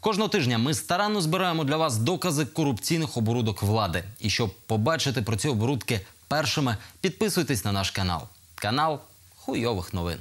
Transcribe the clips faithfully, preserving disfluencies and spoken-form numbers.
Кожного тижня ми старанно збираємо для вас докази корупційних оборудок влади. І щоб побачити про ці оборудки першими, підписуйтесь на наш канал. Канал хуйових новин.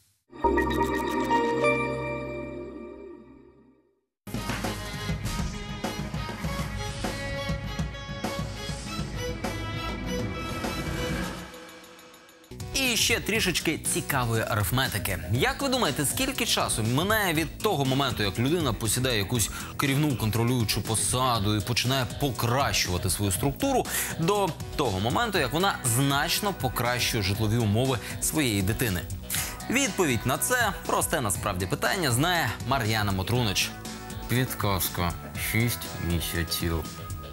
І ще трішечки цікавої арифметики. Як ви думаєте, скільки часу минає від того моменту, як людина посідає якусь керівну контролюючу посаду і починає покращувати свою структуру, до того моменту, як вона значно покращує житлові умови своєї дитини? Відповідь на це просте насправді питання знає Мар'яна Мотрунич. Підказка. Шість місяців.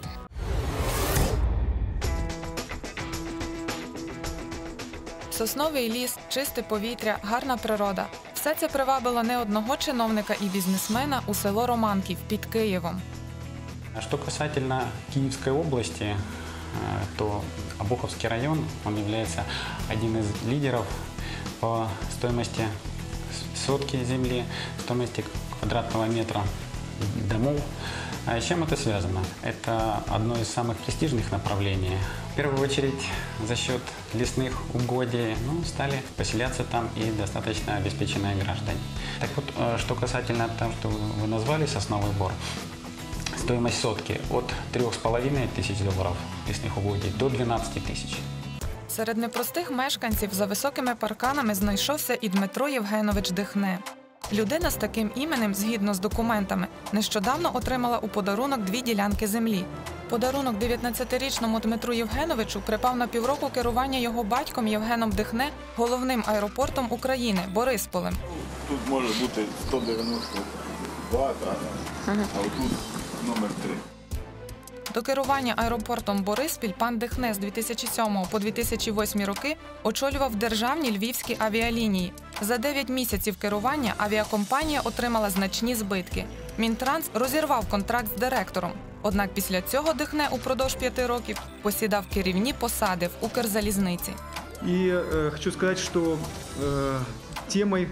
Сосновий ліс, чисте повітря, гарна природа – все це привабило не одного чиновника і бізнесмена у село Романків під Києвом. Что касательно Киевской области, то Обуховский район, он является одним из лидеров по стоимости сотки земли, стоимости квадратного метра домов. А с чем это связано? Это одно из самых престижных направлений. В первую очередь за счет лесных угодий ну, стали поселяться там и достаточно обеспеченные граждане. Так вот, что касательно того, что вы назвали Сосновый Бор, стоимость сотки от трёх с половиной тысяч долларов лесных угодий до двенадцати тысяч. Серед непростих мешканців за високими парканами знайшовся і Дмитро Євгенович Дихне. Людина з таким іменем, згідно з документами, нещодавно отримала у подарунок дві ділянки землі. Подарунок дев'ятнадцятирічному Дмитру Євгеновичу припав на півроку керування його батьком Євгеном Дихне головним аеропортом України – Борисполем. Тут може бути сто дев'яносто два, а тут номер три. До керування аеропортом Бориспіль пан Дихне з дві тисячі сьомого по дві тисячі восьмий роки очолював державні львівські авіалінії. За дев'ять місяців керування авіакомпанія отримала значні збитки. Мінтранс розірвав контракт з директором. Однак після цього Дихне упродовж п'яти років посідав керівні посади в Укрзалізниці. І э, хочу сказати, що э, темою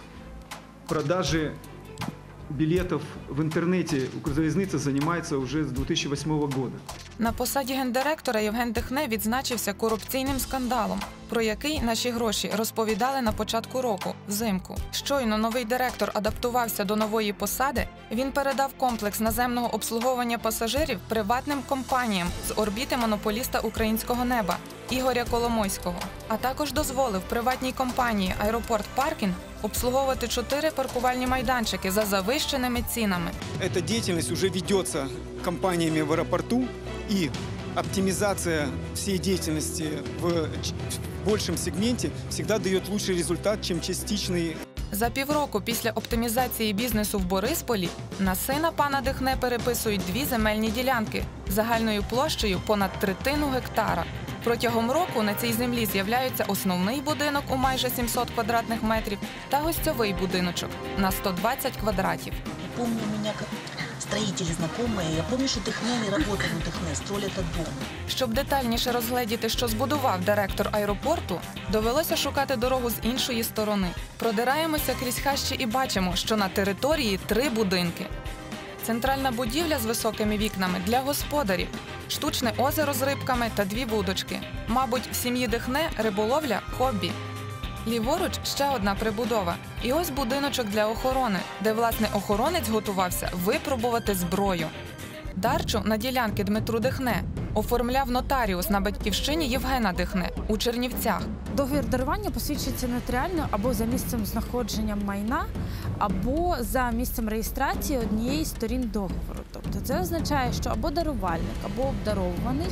продажі билетов в интернете Укрзалізниця займається вже з дві тисячі восьмого року. На посаді гендиректора Євген Дихне відзначився корупційним скандалом, про який наші гроші розповідали на початку року, взимку. Щойно новий директор адаптувався до нової посади, він передав комплекс наземного обслуговування пасажирів приватним компаніям з орбіти монополіста українського неба Ігоря Коломойського, а також дозволив приватній компанії «Аеропорт Паркінг» обслуговувати чотири паркувальні майданчики за завищеними цінами. Эта деятельность уже ведется компаниями в аэропорту, и оптимизация всей деятельности в большем сегменте всегда дает лучший результат, чем частичный. За півроку після оптимізації бізнесу в Борисполі на сина пана Дихне переписують дві земельні ділянки загальною площею понад третину гектара. Протягом року на цій землі з'являються основний будинок у майже сімсот квадратних метрів та гостьовий будиночок на сто двадцять квадратів. Помню, у меня строители знакомые, я помню, что Дихне не работали у Дихне, строили этот дом. Щоб детальніше розгледіти, що збудував директор аеропорту, довелося шукати дорогу з іншої сторони. Продираємося крізь хащі і бачимо, що на території три будинки. Центральна будівля з високими вікнами для господарів, штучне озеро з рибками та дві вудочки. Мабуть, в сім'ї Дихне риболовля – хобі. Ліворуч ще одна прибудова. І ось будиночок для охорони, де, власне, охоронець готувався випробувати зброю. Дарчу на ділянки Дмитру Дихне оформляв нотаріус на батьківщині Євгена Дихне у Чернівцях. Договір дарування посвідчується нотаріально або за місцем знаходження майна, або за місцем реєстрації однієї з сторін договору. Тобто це означає, що або дарувальник, або обдарований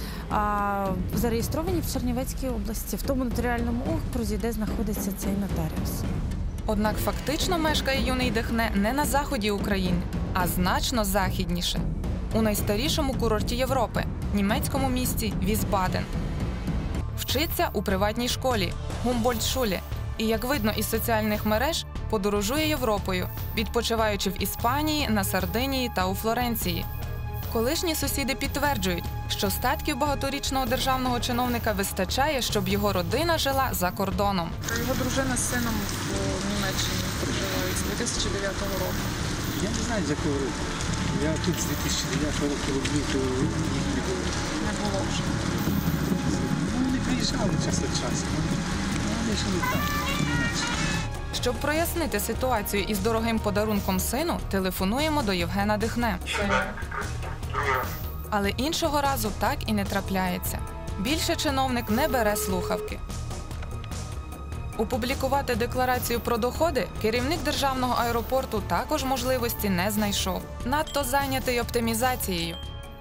а, зареєстровані в Чернівецькій області, в тому нотаріальному окрузі, де знаходиться цей нотаріус. Однак фактично мешкає юний Дихне не на заході України, а значно західніше. У найстарішому курорті Європи – німецькому місті Візбаден. Вчиться у приватній школі – Гумбольдт-шулі. І, як видно із соціальних мереж, подорожує Європою, відпочиваючи в Іспанії, на Сардинії та у Флоренції. Колишні сусіди підтверджують, що статків багаторічного державного чиновника вистачає, щоб його родина жила за кордоном. Його дружина з сином в Німеччині проживають з дві тисячі дев'ятого року. Я не знаю, з якого року. Я тут з дві тисячі дев'ятого року роблю, то їх не було. Не було вже. Ну, вони приїжджали час від часу. Ну, вони ж не так, інакше. Щоб прояснити ситуацію із дорогим подарунком сину, телефонуємо до Євгена Дихне. Але іншого разу так і не трапляється. Більше чиновник не бере слухавки. Опублікувати декларацію про доходи керівник державного аеропорту також можливості не знайшов. Надто зайнятий оптимізацією.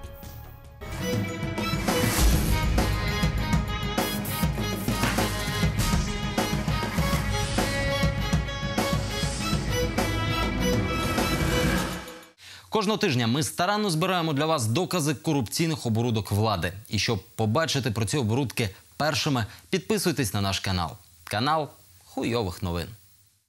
Кожного тижня ми старанно збираємо для вас докази корупційних оборудок влади. І щоб побачити про ці оборудки першими, підписуйтесь на наш канал. Канал хуйових новин.